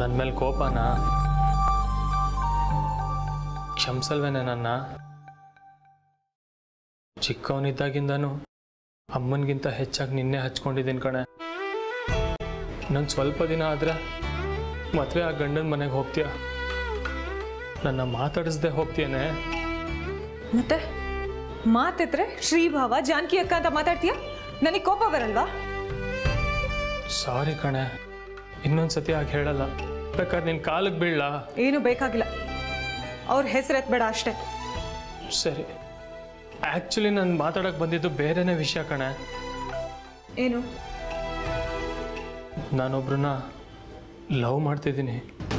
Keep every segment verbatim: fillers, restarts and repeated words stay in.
ನನ್ನ ಮೇಲೆ ಕೋಪನಾ? ಕ್ಷಮಿಸಲ್ವೇನೆ ನನ್ನ? ಚಿಕ್ಕವನಿದ್ದಾಗಿಂದನೂ ಅಮ್ಮನಿಗಿಂತ ಹೆಚ್ಚಾಗಿ ನಿನ್ನೆ ಹಚ್ಕೊಂಡಿದ್ದೀನಿ ಕಣೆ. ನಾನು ಸ್ವಲ್ಪ ದಿನ ಆದರೆ ಮದುವೆ ಆ ಗಂಡನ ಮನೆಗೆ ಹೋಗ್ತೀಯ, ನನ್ನ ಮಾತಾಡಿಸ್ದೆ ಹೋಗ್ತೀಯನೆ. ಮತ್ತೆ ಮಾತಿದ್ರೆ ಶ್ರೀಭಾವ ಜಾನಕಿ ಅಕ್ಕ ಅಂತ ಮಾತಾಡ್ತೀಯ, ನನಗೆ ಕೋಪ ಬರಲ್ವಾ? ಸಾರಿ ಕಣೆ, ಇನ್ನೊಂದ್ಸತಿ ಆಗ ಹೇಳಲ್ಲ. ಬೇಕಾದ್ರೆ ನಿನ್ನ ಕಾಲಿಗೆ ಬೀಳಲ್ಲ. ಏನು ಬೇಕಾಗಿಲ್ಲ, ಅವ್ರ ಹೆಸರು ಎತ್ಬೇಡ ಅಷ್ಟೇ. ಸರಿ, ಆ್ಯಕ್ಚುಲಿ ನಾನು ಮಾತಾಡೋಕೆ ಬಂದಿದ್ದು ಬೇರೆನೇ ವಿಷಯ ಕಣೆ. ಏನು? ನಾನೊಬ್ರನ್ನ ಲವ್ ಮಾಡ್ತಿದ್ದೀನಿ.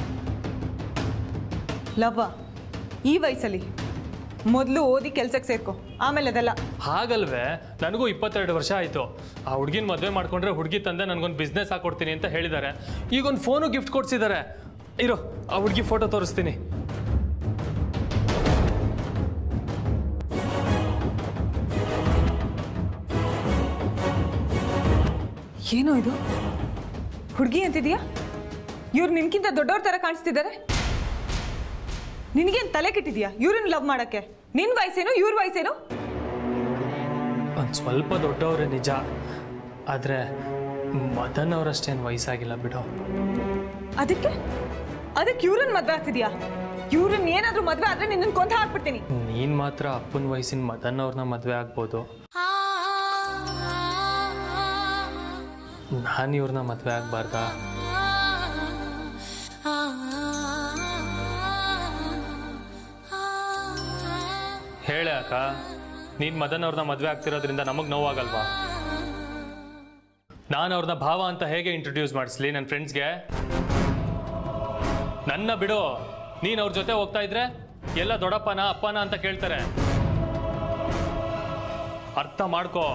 ಲವ್ವ? ಈ ವಯಸ್ಸಲ್ಲಿ? ಮೊದಲು ಓದಿ ಕೆಲ್ಸಕ್ಕೆ ಸೇರ್ಕೊ, ಆಮೇಲೆ ಅದೆಲ್ಲ. ಹಾಗಲ್ವೇ, ನನಗೂ ಇಪ್ಪತ್ತೆರಡು ವರ್ಷ ಆಯಿತು. ಆ ಹುಡುಗಿನ ಮದುವೆ ಮಾಡ್ಕೊಂಡ್ರೆ ಹುಡುಗಿ ತಂದೆ ನನಗೊಂದು ಬಿಸ್ನೆಸ್ ಹಾಕೊಡ್ತೀನಿ ಅಂತ ಹೇಳಿದ್ದಾರೆ. ಈಗೊಂದು ಫೋನು ಗಿಫ್ಟ್ ಕೊಡ್ಸಿದ್ದಾರೆ. ಇರೋ, ಆ ಹುಡುಗಿ ಫೋಟೋ ತೋರಿಸ್ತೀನಿ. ಏನೋ ಇದು? ಹುಡುಗಿ ಅಂತಿದ್ಯಾ? ಇವ್ರು ನಿನ್ಕಿಂತ ದೊಡ್ಡವ್ರ ಥರ ಕಾಣಿಸ್ತಿದ್ದಾರೆ. ನಿನಗೇನು ತಲೆ ಕೆಟ್ಟಿದ್ಯಾ ಇವ್ರನ್ನ ಲವ್ ಮಾಡಕ್ಕೆ? ನಿನ್ನ ವಯಸ್ಸೇನು, ಇವ್ರ ವಯಸ್ಸೇನು? ಒಂದು ಸ್ವಲ್ಪ ದೊಡ್ಡವರೇ ನಿಜ, ಆದರೆ ಮದನ್ ಅವರಷ್ಟೇನು ವಯಸ್ಸಾಗಿಲ್ಲ ಬಿಡು. ಅದಕ್ಕೆ ಅದಕ್ಕೆ ಇವ್ರನ್ನ ಮದುವೆ ಆಗ್ತಿದ್ಯಾ? ಇವ್ರನ್ನ ಏನಾದರೂ ಮದುವೆ ಆದರೆ ನಿನ್ನನ್ನು ಕೊಂದು ಹಾಕ್ಬಿಡ್ತೀನಿ. ನೀನು ಮಾತ್ರ ಅಪ್ಪನ ವಯಸ್ಸಿನ ಮದನ್ ಅವ್ರನ್ನ ಮದುವೆ ಆಗ್ಬೋದು, ನಾನು ಇವ್ರನ್ನ ಮದುವೆ ಆಗಬಾರ್ದಾ? ಹೇಳೆ ಅಕ್ಕ, ನೀನು ಮದನ್ ಅವ್ರನ್ನ ಮದುವೆ ಆಗ್ತಿರೋದ್ರಿಂದ ನಮಗೆ ನೋವಾಗಲ್ವಾ? ನಾನು ಅವ್ರನ್ನ ಭಾವ ಅಂತ ಹೇಗೆ ಇಂಟ್ರೊಡ್ಯೂಸ್ ಮಾಡಿಸ್ಲಿ ನನ್ನ ಫ್ರೆಂಡ್ಸ್ಗೆ? ನನ್ನ ಬಿಡು, ನೀನು ಅವ್ರ ಜೊತೆ ಹೋಗ್ತಾ ಇದ್ರೆ ಎಲ್ಲ ದೊಡ್ಡಪ್ಪನ ಅಪ್ಪನ ಅಂತ ಕೇಳ್ತಾರೆ. ಅರ್ಥ ಮಾಡ್ಕೋ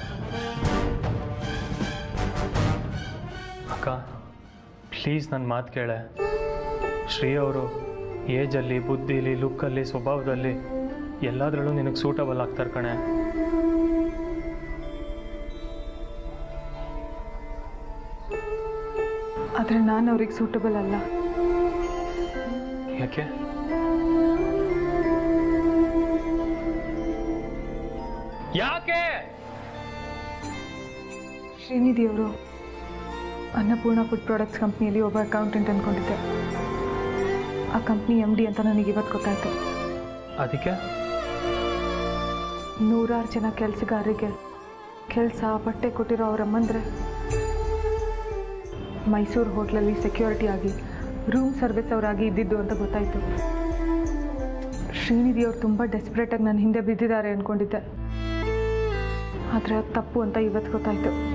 ಅಕ್ಕ, ಪ್ಲೀಸ್ ನನ್ನ ಮಾತು ಕೇಳೆ. ಶ್ರೀ ಅವರು ಏಜಲ್ಲಿ, ಬುದ್ಧಿಲಿ, ಲುಕ್ಕಲ್ಲಿ, ಸ್ವಭಾವದಲ್ಲಿ ಎಲ್ಲದರಲ್ಲೂ ನಿನಗೆ ಸೂಟಬಲ್ ಆಗ್ತಾರೆ ಕಣೆ. ಆದರೆ ನಾನು ಅವ್ರಿಗೆ ಸೂಟಬಲ್ ಅಲ್ಲ. ಯಾಕೆ? ಯಾಕೆ? ಶ್ರೀನಿಧಿ ಅವರು ಅನ್ನಪೂರ್ಣ ಫುಡ್ ಪ್ರಾಡಕ್ಟ್ಸ್ ಕಂಪ್ನಿಯಲ್ಲಿ ಒಬ್ಬ ಅಕೌಂಟೆಂಟ್ ಅಂದ್ಕೊಂಡಿದ್ದೆ. ಆ ಕಂಪ್ನಿ ಎಮ್ ಡಿ ಅಂತ ನನಗೆ ಇವತ್ತು ಗೊತ್ತಾಯ್ತು. ಅದಕ್ಕೆ ನೂರಾರು ಜನ ಕೆಲಸಗಾರರಿಗೆ ಕೆಲಸ ಬಟ್ಟೆ ಕೊಟ್ಟಿರೋ ಅವರಮ್ಮಂದ್ರೆ ಮೈಸೂರು ಹೋಟ್ಲಲ್ಲಿ ಸೆಕ್ಯೂರಿಟಿ ಆಗಿ ರೂಮ್ ಸರ್ವಿಸ್ ಅವರಾಗಿ ಇದ್ದಿದ್ದು ಅಂತ ಗೊತ್ತಾಯಿತು. ಶ್ರೀನಿಧಿ ಅವರು ತುಂಬ ಡೆಸ್ಪರೇಟಾಗಿ ನನ್ನ ಹಿಂದೆ ಬಿದ್ದಿದ್ದಾರೆ ಅಂದ್ಕೊಂಡಿದ್ದೆ, ಆದರೆ ಅದು ತಪ್ಪು ಅಂತ ಇವತ್ತು ಗೊತ್ತಾಯಿತು.